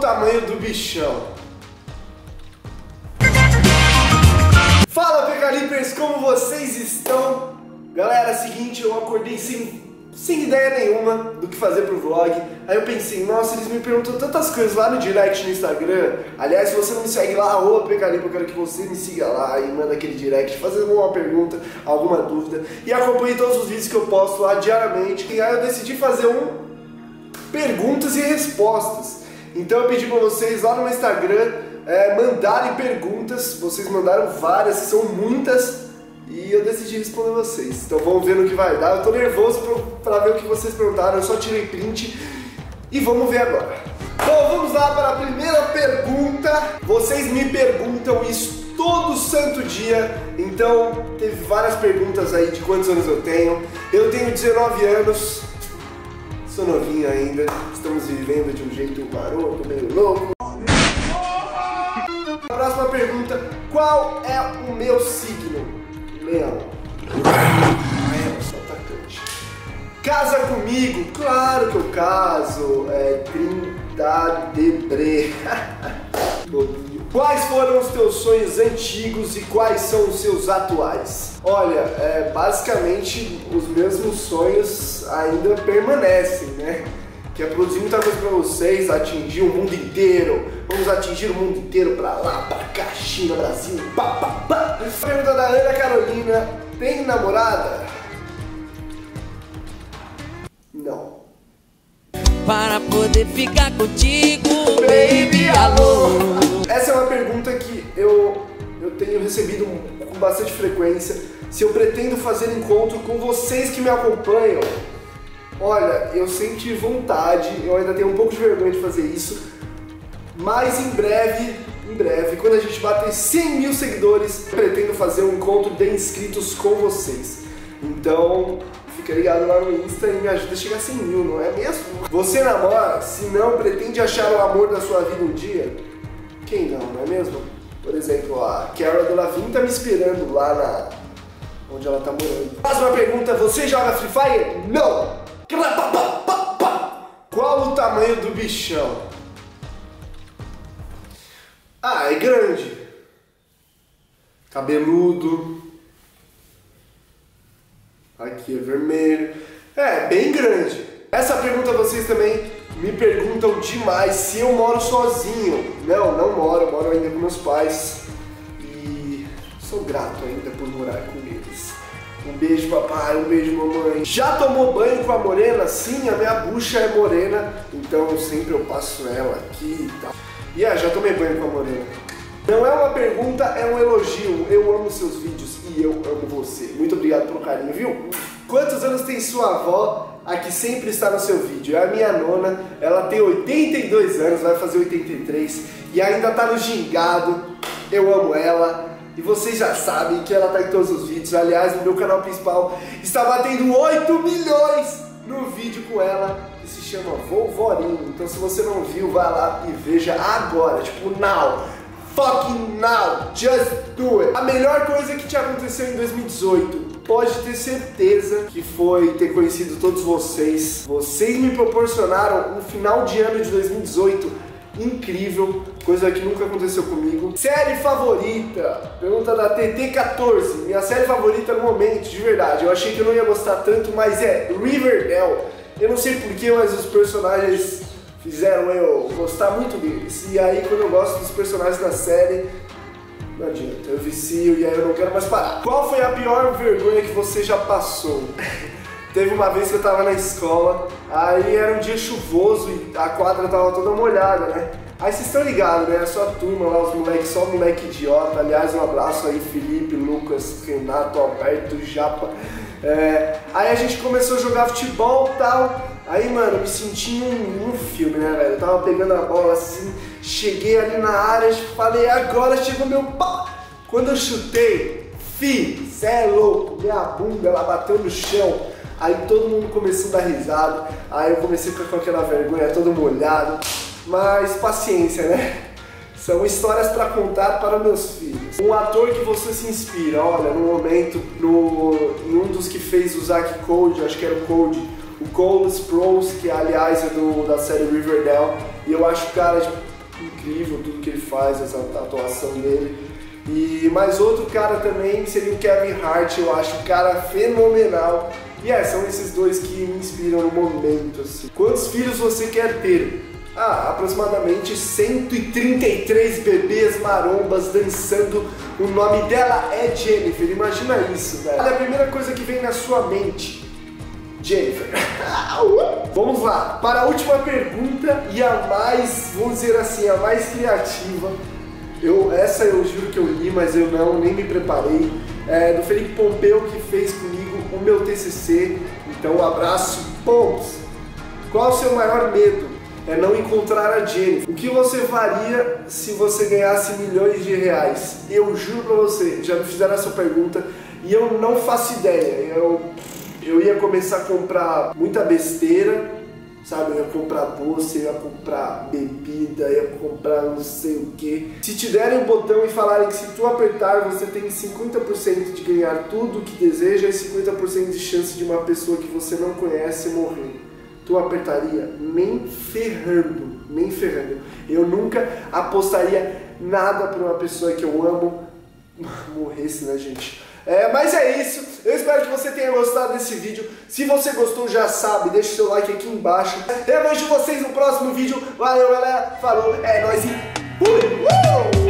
tamanho do bichão? Fala, Pecalipers, como vocês estão? Galera, seguinte, eu acordei sem ideia nenhuma do que fazer pro vlog. Aí eu pensei, nossa, eles me perguntam tantas coisas lá no direct no Instagram. Aliás, se você não me segue lá, @Pecalipa, eu quero que você me siga lá e manda aquele direct fazendo uma pergunta, alguma dúvida. E acompanhe todos os vídeos que eu posto lá diariamente. E aí eu decidi fazer perguntas e respostas. Então eu pedi pra vocês lá no meu Instagram mandarem perguntas. Vocês mandaram várias, são muitas. E eu decidi responder vocês. Então vamos ver no que vai dar. Eu tô nervoso pra ver o que vocês perguntaram. Eu só tirei print. E vamos ver agora. Bom, vamos lá para a primeira pergunta. Vocês me perguntam isso todo santo dia. Então teve várias perguntas aí de quantos anos eu tenho. Eu tenho 19 anos. Sou novinho ainda. Estamos vivendo de um jeito maroto, meio louco. A próxima pergunta. Qual é o meu signo? Leão. Sou atacante. Casa comigo? Claro que eu caso. Trindadebre. Quais foram os teus sonhos antigos e quais são os seus atuais? Olha, basicamente os mesmos sonhos ainda permanecem, né? Que é produzir muita coisa pra vocês, atingir o mundo inteiro. Vamos atingir o mundo inteiro pra lá, pra cá, China, Brasil, pá, pá, pá. Pergunta da Ana Carolina: tem namorada? Não. Para poder ficar contigo, baby, alô. Essa é uma pergunta que eu tenho recebido com bastante frequência. Se eu pretendo fazer encontro com vocês que me acompanham. Olha, eu sempre tive vontade, eu ainda tenho um pouco de vergonha de fazer isso, mas em breve, quando a gente bater 100 mil seguidores, eu pretendo fazer um encontro de inscritos com vocês. Então, fica ligado lá no Insta e me ajuda a chegar a 100 mil, não é mesmo? Você namora? Se não, pretende achar o amor da sua vida um dia? Quem não é mesmo? Por exemplo, a Cara Delevingne tá me esperando lá onde ela tá morando. Próxima pergunta: você joga Free Fire? Não! Qual o tamanho do bichão? Ah, é grande. Cabeludo. Aqui é vermelho. É, bem grande. Essa pergunta vocês também me perguntam demais se eu moro sozinho. Não moro, eu moro ainda com meus pais. E sou grato ainda por morar com eles. Um beijo, papai, um beijo, mamãe. Já tomou banho com a morena? Sim, a minha bucha é morena, então sempre eu passo ela aqui e tal. Já tomei banho com a morena. Não é uma pergunta, é um elogio. Eu amo seus vídeos e eu amo você. Muito obrigado pelo carinho, viu? Quantos anos tem sua avó, a que sempre está no seu vídeo? É a minha nona, ela tem 82 anos, vai fazer 83 e ainda tá no gingado. Eu amo ela. E vocês já sabem que ela tá em todos os vídeos. Aliás, no meu canal principal está batendo 8 milhões no vídeo com ela, que se chama Vovorinho. Então se você não viu, vai lá e veja agora. Tipo, now. Fucking now. Just do it. A melhor coisa que te aconteceu em 2018, pode ter certeza que foi ter conhecido todos vocês. Vocês me proporcionaram um final de ano de 2018 incrível, coisa que nunca aconteceu comigo. Série favorita? Pergunta da TT14. Minha série favorita no momento, de verdade. Eu achei que eu não ia gostar tanto, mas é Riverdale. Eu não sei porquê, mas os personagens fizeram eu gostar muito deles. E aí quando eu gosto dos personagens da série, não adianta, eu vicio e aí eu não quero mais parar. Qual foi a pior vergonha que você já passou? Teve uma vez que eu tava na escola, aí era um dia chuvoso e a quadra tava toda molhada, né? Aí vocês estão ligados, né? A sua turma lá, os moleques, só moleque idiota. Aliás, um abraço aí, Felipe, Lucas, Renato, Alberto, Japa. Aí a gente começou a jogar futebol e tal. Aí, mano, eu me senti um filme, né, velho? Eu tava pegando a bola assim, cheguei ali na área, falei, agora chegou meu pau. Quando eu chutei, cê é louco, minha bunda, ela bateu no chão. Aí todo mundo começou a dar risada, aí eu comecei com aquela vergonha, todo molhado, mas paciência, né? São histórias para contar para meus filhos. Um ator que você se inspira, olha, no momento, em um dos que fez o Zack Code, acho que era o Code, o Cole Sprouse, que aliás é da série Riverdale, e eu acho o cara, tipo, incrível tudo que ele faz, essa atuação dele. E mais outro cara também seria o Kevin Hart, eu acho um cara fenomenal. E são esses dois que me inspiram no momento, assim. Quantos filhos você quer ter? Aproximadamente 133 bebês marombas dançando. O nome dela é Jennifer, imagina isso, velho. Olha a primeira coisa que vem na sua mente. Jennifer. Vamos lá, para a última pergunta e a mais, vamos dizer assim, a mais criativa. Essa eu juro que eu li, mas eu nem me preparei. Do Felipe Pompeu, que fez comigo o meu TCC. Então um abraço, Pompos. Qual o seu maior medo? É não encontrar a Jennifer. O que você faria se você ganhasse milhões de reais? Eu juro pra você, já me fizeram essa pergunta e eu não faço ideia. Eu ia começar a comprar muita besteira, sabe? Eu ia comprar doce, eu ia comprar bebida, eu ia comprar não sei o que. Se te derem um botão e falarem que se tu apertar você tem 50% de ganhar tudo o que deseja e 50% de chance de uma pessoa que você não conhece morrer, tu apertaria? Nem ferrando, nem ferrando. Eu nunca apostaria nada pra uma pessoa que eu amo morresse, né, gente? Mas é isso, eu espero que você tenha gostado desse vídeo. Se você gostou, já sabe, deixa o seu like aqui embaixo. Eu vejo vocês no próximo vídeo. Valeu, galera, falou, é nóis e fui!